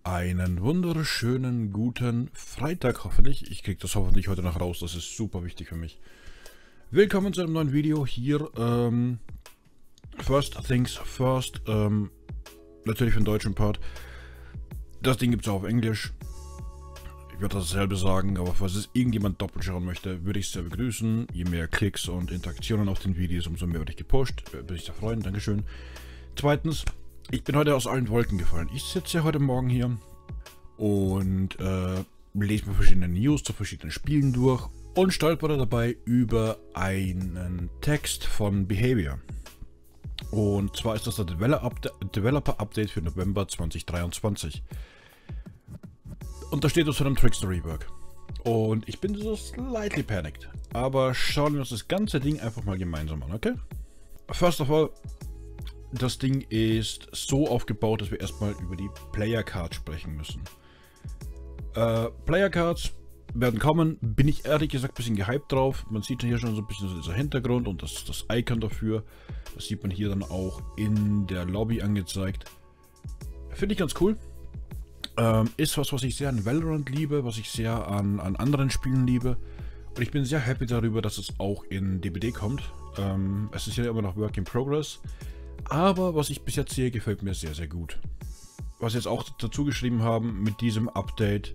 Einen wunderschönen guten Freitag hoffentlich. Ich kriege das hoffentlich heute noch raus, das ist super wichtig für mich. Willkommen zu einem neuen Video hier. First things first. Natürlich für den deutschen Part. Das Ding gibt es auch auf Englisch. Ich werde dasselbe sagen, aber falls es irgendjemand doppelt schauen möchte, würde ich es sehr begrüßen. Je mehr Klicks und Interaktionen auf den Videos, umso mehr werde ich gepusht. Würde ich sehr freuen, Dankeschön. Zweitens, ich bin heute aus allen Wolken gefallen. Ich sitze ja heute Morgen hier und lese mir verschiedene News zu verschiedenen Spielen durch und stolpere dabei über einen Text von Behaviour. Und zwar ist das der Developer Update für November 2023. Und da steht es von einem Trickster Rework. Und ich bin so slightly panicked. Aber schauen wir uns das ganze Ding einfach mal gemeinsam an, okay? First of all, das Ding ist so aufgebaut, dass wir erstmal über die Player Cards sprechen müssen. Player Cards werden kommen, bin ich ehrlich gesagt ein bisschen gehypt drauf. Man sieht hier schon so ein bisschen so dieser Hintergrund und das Icon dafür. Das sieht man hier dann auch in der Lobby angezeigt. Finde ich ganz cool. Ist was ich sehr an Valorant liebe, was ich sehr an anderen Spielen liebe. Und ich bin sehr happy darüber, dass es auch in DBD kommt. Es ist ja immer noch Work in Progress. Aber was ich bis jetzt sehe, gefällt mir sehr, sehr gut. Was sie jetzt auch dazu geschrieben haben, mit diesem Update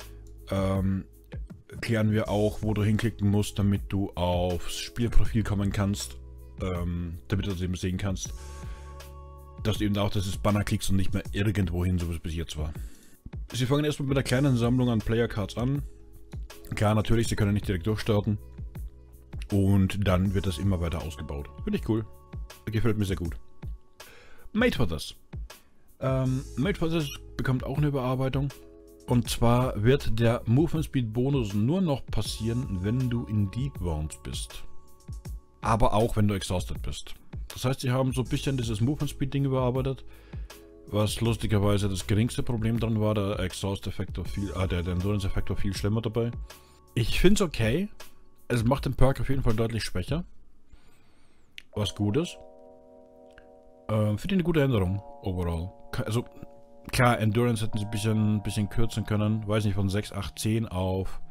klären wir auch, wo du hinklicken musst, damit du aufs Spielprofil kommen kannst. Damit du das eben sehen kannst, dass du eben auch dieses Banner klickst und nicht mehr irgendwo hin, so wie es bis jetzt war. Sie fangen erstmal mit einer kleinen Sammlung an Player Cards an. Klar, natürlich, sie können nicht direkt durchstarten. Und dann wird das immer weiter ausgebaut. Finde ich cool. Gefällt mir sehr gut. Made for This. Made for This bekommt auch eine Überarbeitung. Und zwar wird der Movement Speed Bonus nur noch passieren, wenn du in Deep Wounds bist. Aber auch wenn du exhausted bist. Das heißt, sie haben so ein bisschen dieses Movement Speed Ding überarbeitet. Was lustigerweise das geringste Problem dran war, der Exhaust-Effekt war der Endurance-Effekt war viel schlimmer dabei. Ich finde es okay. Es macht den Perk auf jeden Fall deutlich schwächer. Was gut ist. Finde ich eine gute Änderung, overall. Also, klar, Endurance hätten sie ein bisschen kürzen können. Weiß nicht, von 6, 8, 10 auf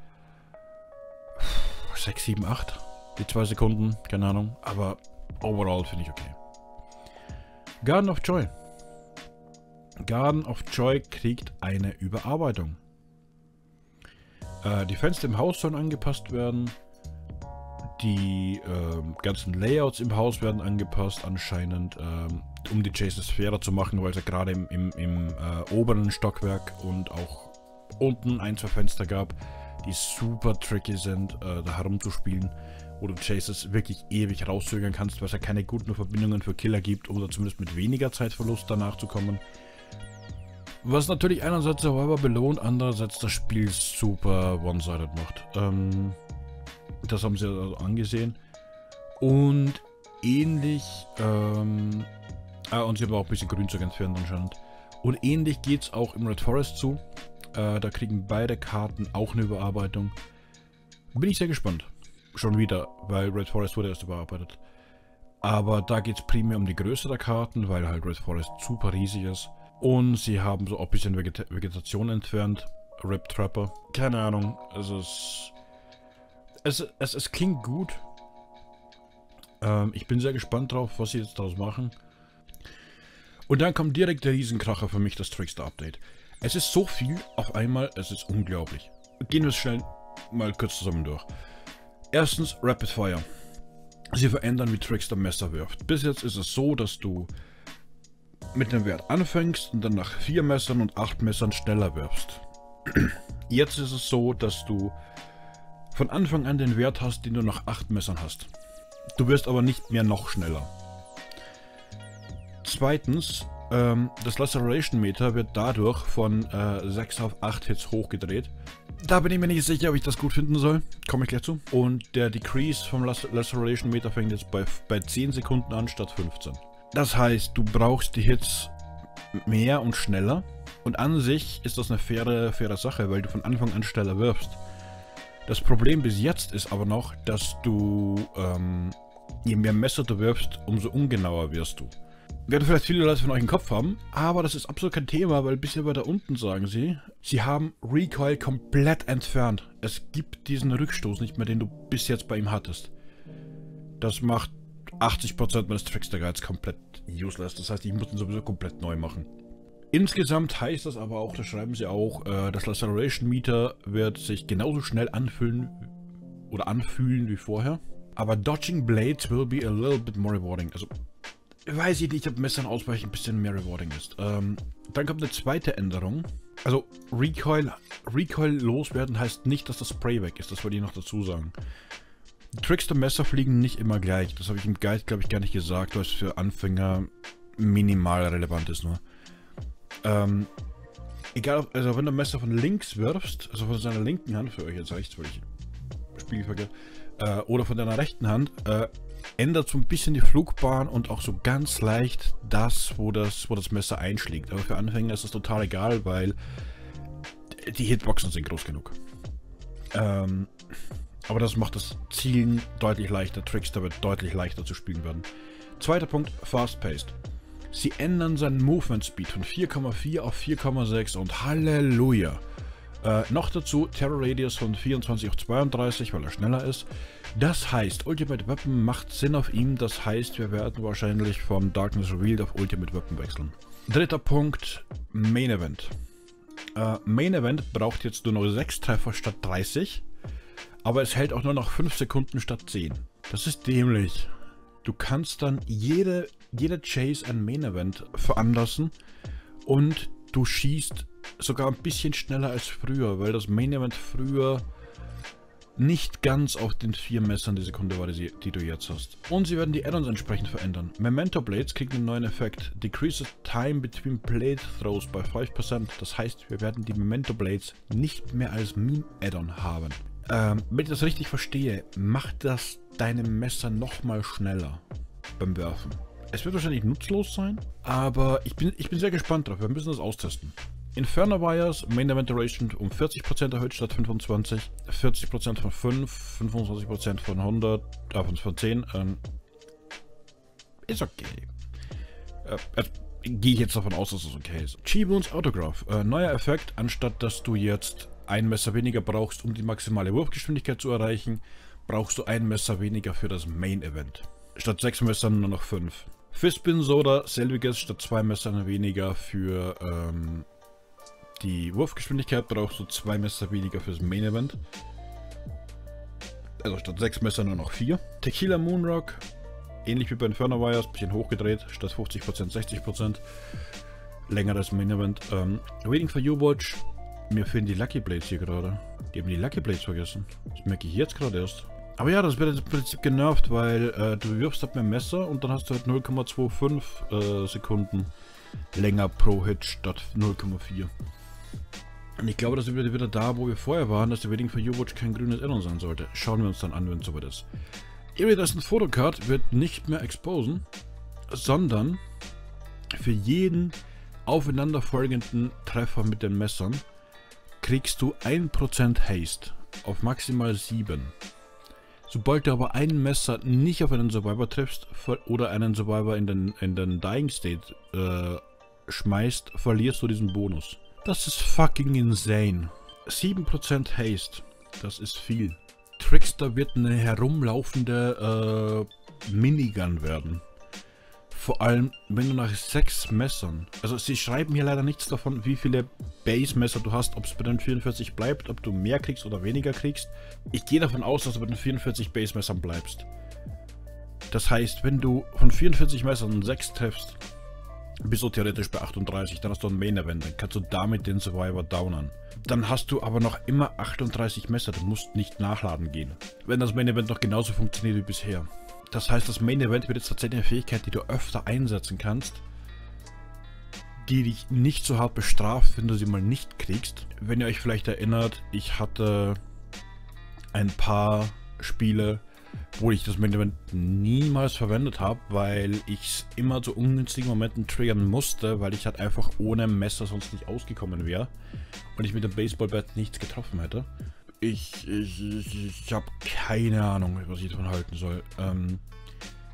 6, 7, 8. Die 2 Sekunden, keine Ahnung. Aber overall finde ich okay. Garden of Joy. Garden of Joy kriegt eine Überarbeitung. Die Fenster im Haus sollen angepasst werden. Die ganzen Layouts im Haus werden angepasst, anscheinend, um die Chases fairer zu machen, weil es ja gerade im oberen Stockwerk und auch unten 1, 2 Fenster gab, die super tricky sind, da herumzuspielen, wo du Chases wirklich ewig rauszögern kannst, weil es ja keine guten Verbindungen für Killer gibt, oder zumindest mit weniger Zeitverlust danach zu kommen. Was natürlich einerseits Survivor belohnt, andererseits das Spiel super one-sided macht. Das haben sie also angesehen. Und ähnlich, und sie haben auch ein bisschen Grünzeug entfernt anscheinend. Und ähnlich geht es auch im Red Forest zu. Da kriegen beide Karten auch eine Überarbeitung. Bin ich sehr gespannt. Schon wieder, weil Red Forest wurde erst überarbeitet. Aber da geht es primär um die Größe der Karten, weil halt Red Forest super riesig ist. Und sie haben so auch ein bisschen Vegetation entfernt. Rip Trapper. Keine Ahnung. Es klingt gut. Ich bin sehr gespannt drauf, was sie jetzt daraus machen. Und dann kommt direkt der Riesenkracher für mich, das Trickster Update. Es ist so viel auf einmal, es ist unglaublich. Gehen wir es schnell mal kurz zusammen durch. Erstens Rapid Fire. Sie verändern, wie Trickster Messer wirft. Bis jetzt ist es so, dass du mit dem Wert anfängst und dann nach 4 Messern und 8 Messern schneller wirfst. Jetzt ist es so, dass du von Anfang an den Wert hast, den du nach 8 Messern hast. Du wirst aber nicht mehr noch schneller. Zweitens, das Laceration Meter wird dadurch von 6 auf 8 Hits hochgedreht. Da bin ich mir nicht sicher, ob ich das gut finden soll. Komme ich gleich zu. Und der Decrease vom Laceration Meter fängt jetzt bei 10 Sekunden an statt 15. Das heißt, du brauchst die Hits mehr und schneller. Und an sich ist das eine faire Sache, weil du von Anfang an schneller wirfst. Das Problem bis jetzt ist aber noch, dass du, je mehr Messer du wirfst, umso ungenauer wirst du. werden vielleicht viele Leute von euch im Kopf haben, aber das ist absolut kein Thema, weil bisher weiter unten sagen sie haben Recoil komplett entfernt. Es gibt diesen Rückstoß nicht mehr, den du bis jetzt bei ihm hattest. Das macht 80% meines Trickster Guides komplett useless. Das heißt, ich muss ihn sowieso komplett neu machen. Insgesamt heißt das aber auch, das schreiben sie auch, das Laceration Meter wird sich genauso schnell anfühlen wie vorher. Aber Dodging Blades will be a little bit more rewarding. Also, weiß ich nicht, ob Messern ausweichen ein bisschen mehr rewarding ist. Dann kommt eine zweite Änderung. Also, Recoil loswerden heißt nicht, dass das Spray weg ist. Das wollte ich noch dazu sagen. Trickster-Messer fliegen nicht immer gleich. Das habe ich im Guide, glaube ich, gar nicht gesagt, weil es für Anfänger minimal relevant ist nur. Egal, also wenn du ein Messer von links wirfst, also von seiner linken Hand, für euch jetzt rechts, weil ich Spiegelverkehr, oder von deiner rechten Hand, ändert so ein bisschen die Flugbahn und auch so ganz leicht das, wo das Messer einschlägt. Aber für Anfänger ist das total egal, weil die Hitboxen sind groß genug. Aber das macht das Zielen deutlich leichter. Trickster wird deutlich leichter zu spielen werden. Zweiter Punkt, Fast-Paced. Sie ändern seinen Movement Speed von 4,4 auf 4,6 und Halleluja. Noch dazu Terror Radius von 24 auf 32, weil er schneller ist. Das heißt, Ultimate Weapon macht Sinn auf ihm. Das heißt, wir werden wahrscheinlich vom Darkness Revealed auf Ultimate Weapon wechseln. Dritter Punkt, Main Event. Main Event braucht jetzt nur noch 6 Treffer statt 30. Aber es hält auch nur noch 5 Sekunden statt 10. Das ist dämlich. Du kannst dann jede Chase ein Main Event veranlassen und du schießt sogar ein bisschen schneller als früher, weil das Main Event früher nicht ganz auf den 4 Messern die Sekunde war, die du jetzt hast. Und sie werden die Add-ons entsprechend verändern. Memento Blades kriegen einen neuen Effekt. Decreases time between blade throws by 5%. Das heißt, wir werden die Memento Blades nicht mehr als Meme-Add-on haben. Wenn ich das richtig verstehe, macht das deine Messer nochmal schneller beim Werfen. Es wird wahrscheinlich nutzlos sein, aber ich bin sehr gespannt drauf. Wir müssen das austesten. Inferno Wires, Main Event Duration um 40% erhöht statt 25, 40% von 5, 25% von 100, von 10. Ist okay. Gehe ich jetzt davon aus, dass es okay ist. Chiboons Autograph. Neuer Effekt, anstatt dass du jetzt ein Messer weniger brauchst, um die maximale Wurfgeschwindigkeit zu erreichen, brauchst du ein Messer weniger für das Main Event. Statt 6 Messern nur noch 5. Fistspin Soda, selbiges, statt 2 Messern weniger für die Wurfgeschwindigkeit brauchst du 2 Messer weniger fürs Main Event. Also statt 6 Messer nur noch 4. Tequila Moonrock, ähnlich wie bei Inferno Wires, bisschen hochgedreht, statt 50% 60%. Längeres Main Event. Waiting for You Watch. Mir fehlen die Lucky Blades hier gerade. Die haben die Lucky Blades vergessen. Das merke ich jetzt gerade erst. Aber ja, das wird jetzt im Prinzip genervt, weil du wirfst halt mit dem Messer und dann hast du halt 0,25 Sekunden länger pro Hit statt 0,4. Und ich glaube, das sind wir wieder da, wo wir vorher waren, dass der Waiting for You Watch kein grünes Add-on sein sollte. Schauen wir uns dann an, wenn es soweit ist. Iridescent Photocard wird nicht mehr exposen, sondern für jeden aufeinanderfolgenden Treffer mit den Messern kriegst du 1% Haste auf maximal 7. Sobald du aber ein Messer nicht auf einen Survivor triffst oder einen Survivor in den Dying State schmeißt, verlierst du diesen Bonus. Das ist fucking insane. 7% Haste, das ist viel. Trickster wird eine herumlaufende Minigun werden. Vor allem, wenn du nach 6 Messern, also sie schreiben hier leider nichts davon, wie viele Base-Messer du hast, ob es bei den 44 bleibt, ob du mehr kriegst oder weniger kriegst. Ich gehe davon aus, dass du bei den 44 Base-Messern bleibst. Das heißt, wenn du von 44 Messern 6 triffst, bist du theoretisch bei 38, dann hast du ein Main-Event, dann kannst du damit den Survivor downen. Dann hast du aber noch immer 38 Messer, du musst nicht nachladen gehen. Wenn das Main-Event noch genauso funktioniert wie bisher. Das heißt, das Main Event wird jetzt tatsächlich eine Fähigkeit, die du öfter einsetzen kannst, die dich nicht so hart bestraft, wenn du sie mal nicht kriegst. Wenn ihr euch vielleicht erinnert, ich hatte ein paar Spiele, wo ich das Main Event niemals verwendet habe, weil ich es immer zu ungünstigen Momenten triggern musste, weil ich halt einfach ohne Messer sonst nicht ausgekommen wäre und ich mit dem Baseballbat nichts getroffen hätte. Ich habe keine Ahnung, was ich davon halten soll.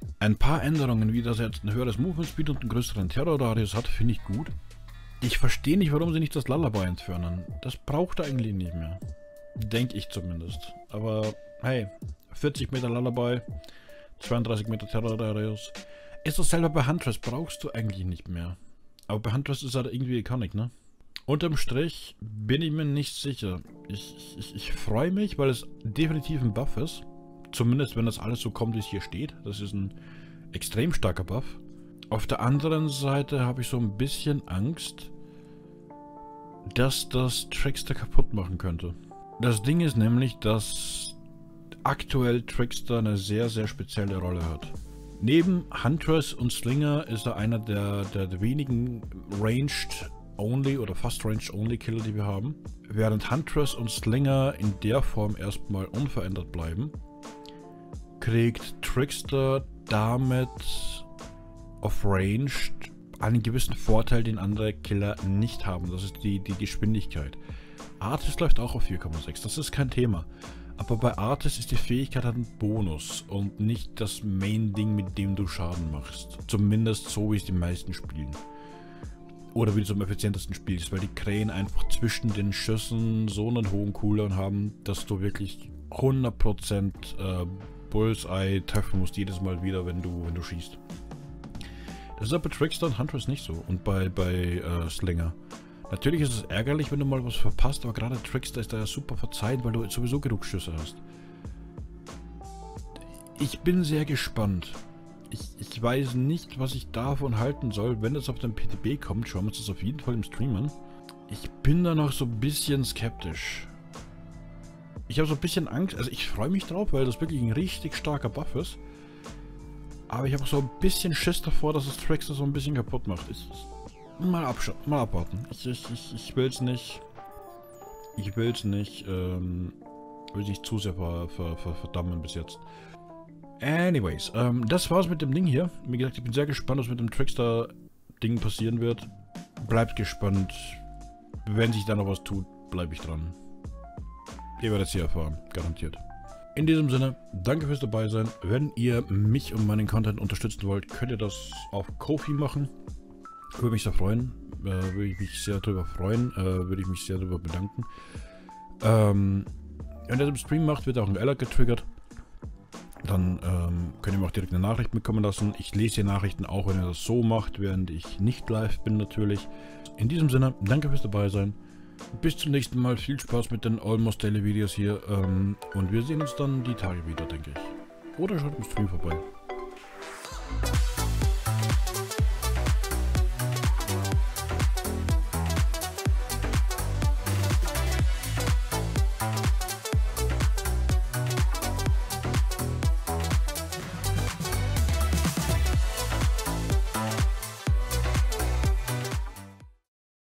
Ein paar Änderungen, wie das jetzt ein höheres Movement Speed und einen größeren Terror-Radius hat, finde ich gut. Ich verstehe nicht, warum sie nicht das Lullaby entfernen. Das braucht er eigentlich nicht mehr. Denke ich zumindest. Aber hey, 40 Meter Lullaby, 32 Meter Terror-Radius. Ist dasselbe bei Huntress, brauchst du eigentlich nicht mehr. Aber bei Huntress ist halt irgendwie iconic, ne? Unterm Strich bin ich mir nicht sicher. Ich freue mich, weil es definitiv ein Buff ist. Zumindest wenn das alles so kommt, wie es hier steht. Das ist ein extrem starker Buff. Auf der anderen Seite habe ich so ein bisschen Angst, dass das Trickster kaputt machen könnte. Das Ding ist nämlich, dass aktuell Trickster eine sehr, sehr spezielle Rolle hat. Neben Huntress und Slinger ist er einer der wenigen Ranged-Only oder fast Ranged-Only-Killer, die wir haben. Während Huntress und Slinger in der Form erstmal unverändert bleiben, kriegt Trickster damit auf Ranged einen gewissen Vorteil, den andere Killer nicht haben. Das ist die Geschwindigkeit. Artis läuft auch auf 4,6, das ist kein Thema. Aber bei Artis ist die Fähigkeit halt ein Bonus und nicht das Main-Ding, mit dem du Schaden machst. Zumindest so, wie es die meisten spielen. Oder wie du es am effizientesten spielst, weil die Krähen einfach zwischen den Schüssen so einen hohen Cooldown haben, dass du wirklich 100% Bullseye treffen musst jedes Mal wieder, wenn du schießt. Das ist aber bei Trickster und Huntress nicht so und bei Slinger. Natürlich ist es ärgerlich, wenn du mal was verpasst, aber gerade Trickster ist da ja super verzeiht, weil du sowieso genug Schüsse hast. Ich bin sehr gespannt. Ich weiß nicht, was ich davon halten soll. Wenn es auf den PTB kommt, schauen wir uns das auf jeden Fall im Stream an. Ich bin da noch so ein bisschen skeptisch. Ich habe so ein bisschen Angst, also ich freue mich drauf, weil das wirklich ein richtig starker Buff ist. Aber ich habe so ein bisschen Schiss davor, dass das Trickster so ein bisschen kaputt macht. Mal abwarten. Ich will es nicht. Ich will es nicht zu sehr verdammen bis jetzt. Anyways, das war's mit dem Ding hier. Wie gesagt, ich bin sehr gespannt, was mit dem Trickster-Ding passieren wird. Bleibt gespannt. Wenn sich da noch was tut, bleibe ich dran. Ihr werdet es hier erfahren, garantiert. In diesem Sinne, danke fürs dabei sein. Wenn ihr mich und meinen Content unterstützen wollt, könnt ihr das auf Ko-fi machen. Würde mich sehr freuen. Würde ich mich sehr darüber freuen. Würde ich mich sehr darüber bedanken. Wenn ihr das im Stream macht, wird auch ein Alert getriggert. Dann könnt ihr mir auch direkt eine Nachricht bekommen lassen. Ich lese die Nachrichten auch, wenn ihr das so macht, während ich nicht live bin natürlich. In diesem Sinne, danke fürs dabei sein. Bis zum nächsten Mal. Viel Spaß mit den Almost Daily Videos hier. Und wir sehen uns dann die Tage wieder, denke ich. Oder schaut im Stream vorbei.